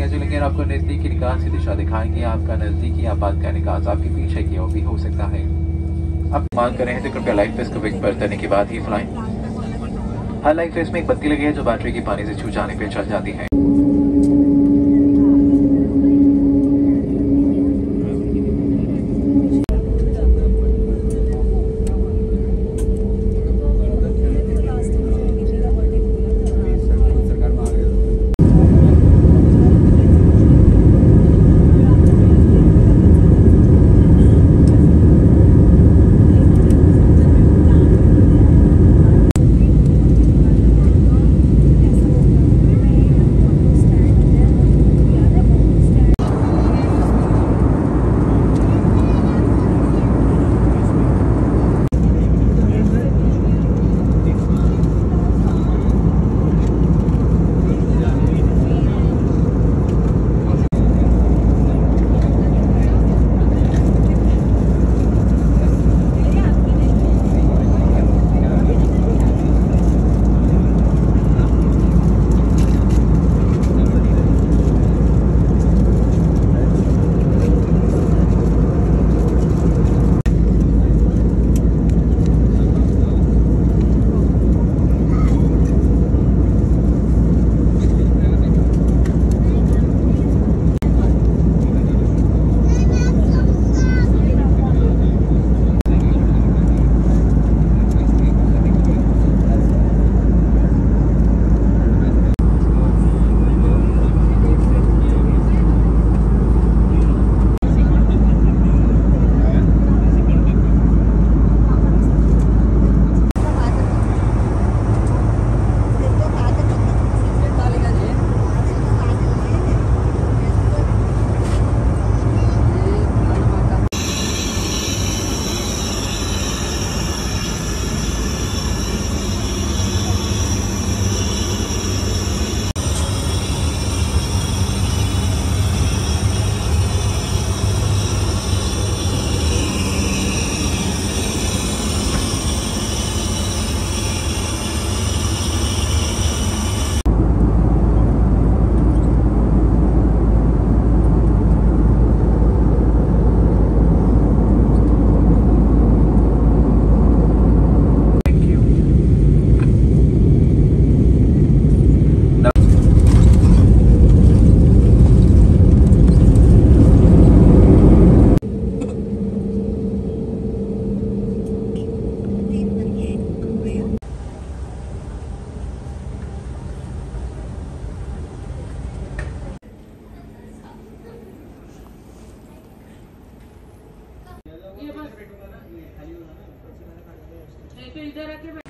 चलेंगे और आपको नजदीकी निकास की दिशा दिखाएंगे। आपका नजदीकी आपात का निकास आपके पीछे की ओर भी हो सकता है। आप मान कर रहे हैं तो कृपया लाइफ वेस्ट को विक पर करने के बाद ही फ्लाइं। हर लाइफ वेस्ट में एक बत्ती लगी है जो बैटरी की पानी से छू जाने पर चल जाती है। ये बस तो इधर आके